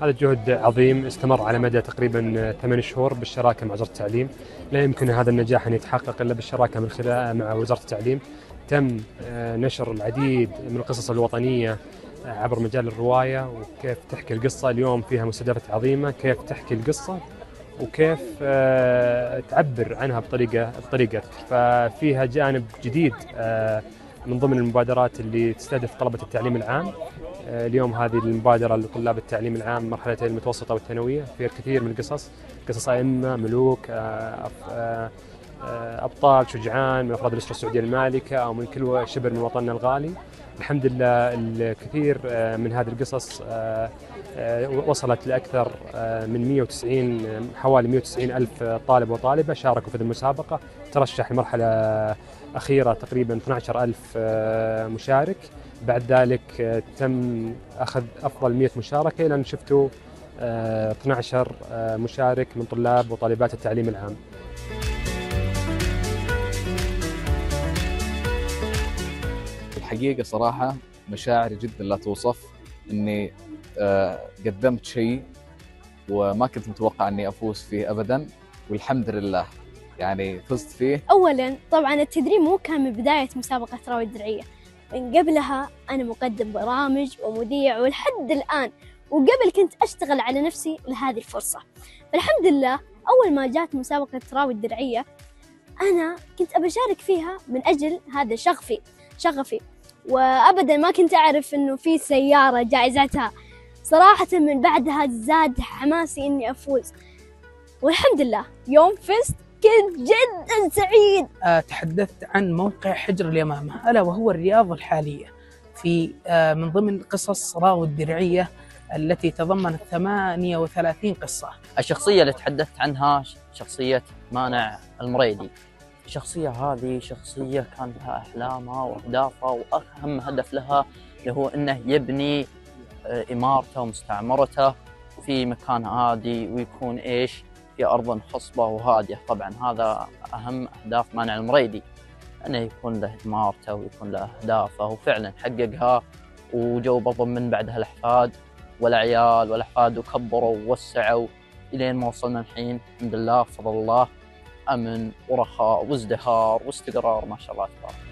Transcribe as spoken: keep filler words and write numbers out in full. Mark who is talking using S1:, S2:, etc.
S1: هذا جهد عظيم استمر على مدى تقريبا ثمان شهور بالشراكة مع وزارة التعليم. لا يمكن هذا النجاح أن يتحقق إلا بالشراكة من خلال مع وزارة التعليم. تم نشر العديد من القصص الوطنية عبر مجال الرواية، وكيف تحكي القصة. اليوم فيها مستهدفات عظيمة، كيف تحكي القصة وكيف تعبر عنها بطريقة بطريقتك. ففيها جانب جديد من ضمن المبادرات اللي تستهدف طلبة التعليم العام. اليوم هذه المبادرة لطلاب التعليم العام مرحلتين المتوسطة والثانوية، فيها الكثير من القصص، قصص أئمة، ملوك، أبطال شجعان من أفراد الأسرة السعودية المالكة أو من كل شبر من وطننا الغالي. الحمد لله الكثير من هذه القصص وصلت لأكثر من مئة وتسعين حوالي مئة وتسعين ألف طالب وطالبة شاركوا في المسابقة. ترشح لمرحلة أخيرة تقريبا اثني عشر ألف مشارك. بعد ذلك تم أخذ أفضل مئة مشاركة إلى أن شفتوا اثني عشر مشارك من طلاب وطالبات التعليم العام.
S2: الحقيقة صراحة مشاعري جدا لا توصف، إني قدمت شيء وما كنت متوقع إني أفوز فيه أبدا، والحمد لله يعني فزت فيه.
S3: أولاً طبعاً التدريب مو كان من بداية مسابقة راوي الدرعية، من قبلها أنا مقدم برامج ومذيع ولحد الآن، وقبل كنت أشتغل على نفسي لهذه الفرصة. فالحمد لله أول ما جات مسابقة راوي الدرعية أنا كنت أبى أشارك فيها من أجل هذا شغفي شغفي وأبداً ما كنت أعرف إنه في سيارة جائزتها. صراحة من بعدها زاد حماسي إني أفوز، والحمد لله يوم فزت كنت جدا سعيد.
S4: تحدثت عن موقع حجر اليمامة، ألا وهو الرياض الحالية، في من ضمن قصص راوي الدرعية التي تضمنت ثمانية وثلاثين قصة.
S5: الشخصية اللي تحدثت عنها شخصية مانع المريدي. الشخصية هذه شخصية كان لها أحلامها وأهدافها، وأهم هدف لها اللي هو أنه يبني إمارته ومستعمرته في مكان هادي، ويكون إيش في أرض خصبة وهادية. طبعا هذا أهم أهداف مانع المريدي، أنه يكون له إمارته ويكون له أهدافه، وفعلا حققها. وجو برضو من بعدها الأحفاد والعيال والأحفاد، وكبروا ووسعوا إلين ما وصلنا الحين الحمد لله بفضل الله أمن ورخاء وازدهار واستقرار ما شاء الله تبارك.